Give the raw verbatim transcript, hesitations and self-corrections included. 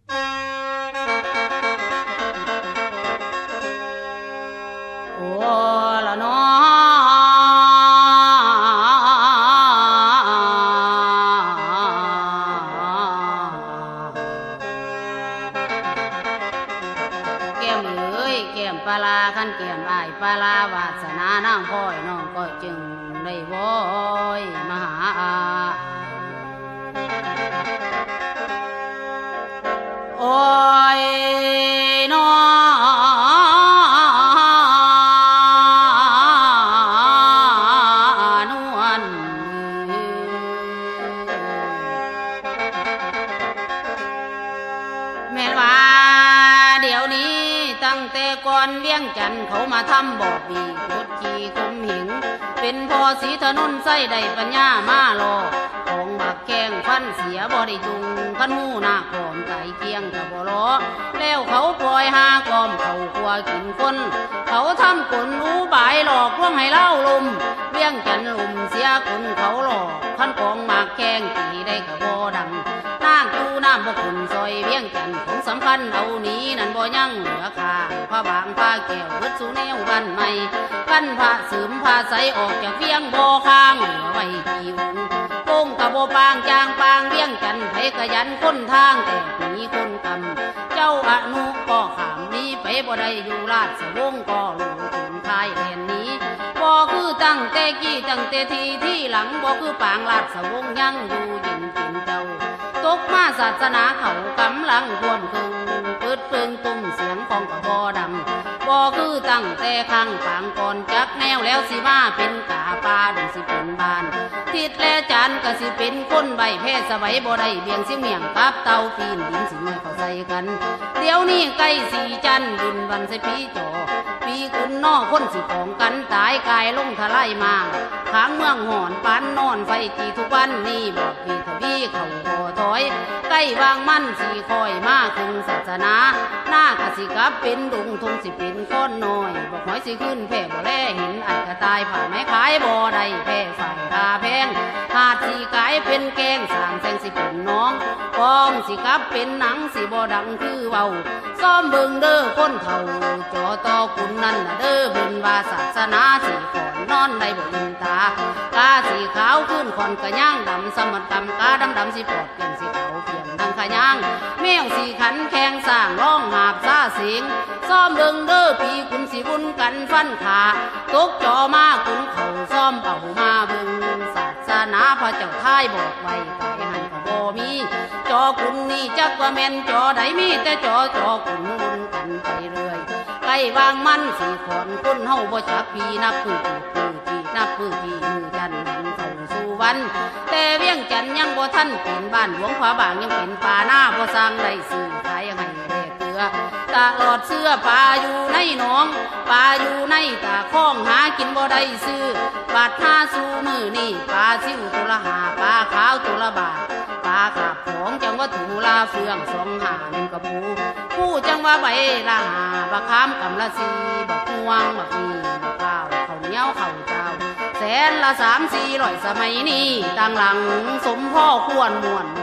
โอ้ละน้อแก้มเอ้ยแก้มปลาขันแก้มอายปลาวาสนานางพ่อยน้องก็จึงได้วอยมาหาโอ้ยน้อนวลแม่ว่าเดี๋ยวนี้ตั้งแต่ก่อนเวียงจันทน์เขามาทำบ่อปีกดขี่คุมหิงเป็นพอสีถนนใส่ได้ปัญญามาลอของบักแกงฟันเสียบ่ได้จุงขันหูหน้าขอมไก่เกียงกับบ่ล้อแล้วเขาปล่อยหากอมเขาขัวกินคนเขาทำกลรู้บายหลอกลวงให้เล่าลมเวียงจันทน์ลุมเสียคนเขาหลอกขันของหมากแกงตีได้กับบ่ดังนางจูน้ำบ่ขุนซอยเวียงจันทน์ของสำคัญเอานี้นั่นบ่ยั่งเหลือค่าผ้าบางผ้าแก้วเบิดสู่แนวบ้านใหม่กันผ้าเสริมผ้าใสออกจากเวียงบ่ข้างเหลือไว้กี่วงโป่งกะบ่ปางจางปางเวียงจันทน์ไผกะยันคนทางแต่หนีคนกำเจ้าอนุก็ขามนี้ไปบ่ได้อยู่ราชวงศ์ก็รู้ถึงทายแห่นนี้บ่คือตั้งแต่กี้ตั้งแต่ทีที่หลังบ่คือปางราชวงศ์ยังอยู่ยินเป็นเจ้าตกมาศาสนาเขากำลังท่วมคึงเปิดเปิงตุ้มเสียงของกะบ่ดังบ่คือตั้งแต่ข้างปางก่อนจักแนวแล้วสิมาเป็นกาปาดูสิเป็นบ้านทิศและจันก็สิเป็นคนใบแพ้สบายบ่ได้เบียงเสียงเมียงกับเตาปีนดินสิน้อยเข้าใส่กันเดี๋ยวนี้ใกล้สีจันบุญวันใส่ปีจอปีคุณนอคนสิของกันตายกายลงทลายมาข้างเมืองหอนปานนอนไฟจีทุกวันนี้บอกปีทวีเขาบ่ถอยใกล้วางมั่นสีคอยมาคึงศาสนาหน้ากสิกับเป็นดุงทงสิเป็นก้อนน้อยบอกหอยสิขึ้นแผ่บ่แลเห็นอันกระตายผ่าไม้ขายบ่ได้แผ่ฝ่ายคาแพงหาดสีกายเป็นแกงสางแสงสิเป็นน้องกองสิกับเป็นหนังสิบ่ดังคือเว้าซ้อมเบิ่งเด้อคนเฒ่าจอต่อคุณนั่นน่ะเด้อบุญว่าศาสนาสิขอนนอนได้บ่อินตากาสีขาวขึ้นขอนกระย่างดำสมัดดำกาดำดำสิปอดเปลี่ยนสีขาวเปลี่ยนดังขะย่างแมวสีขันแข้งสร้างร้องหาบซาเสียงซ้อมเบิ่งเด้อปีคุณสิบุญกันฟันขาตกจอมาคุณเขาซ้อมเป่ามาเบิ่งศาสนาพระเจ้าท้ายบอกไว้ไก่หันกะบ่มีจอคุณนี่จักว่าแม่นจอใดมีแต่จอจอคุณบุญกันไปเรื่อยใกล้วางมันสีขอนคนเฮาบ่จักปีนับปื้อปื้อปีนับปื้อปีมือจันทร์เข้าสู่วันแต่เวียงจันทน์ยังบ่ทันเป็นบ้านหลวงพระบางยังเป็นป่าหน้าบ่สร้างได้ซื้อขายให้แลกเกลือตลอดเสื้อปลาอยู่ในหนองปลาอยู่ในตาคลองหากินบ่ได้ซื้อบาดหาสู่มือนี่ปลาซิวตัวละห้าปลาขาวตัวละบาทปลาขาบของจังว่าถูลาเฟืองสองหาหนึ่งกระปูผู้จังว่าใบละหาบักขามกำละสีบักม่วงบักมีบักข้าวข้าวเหนียวข้าวเจ้าแสนละสามสี่ร้อยสมัยนี้ต่างหลังสมพ่อควรม่วน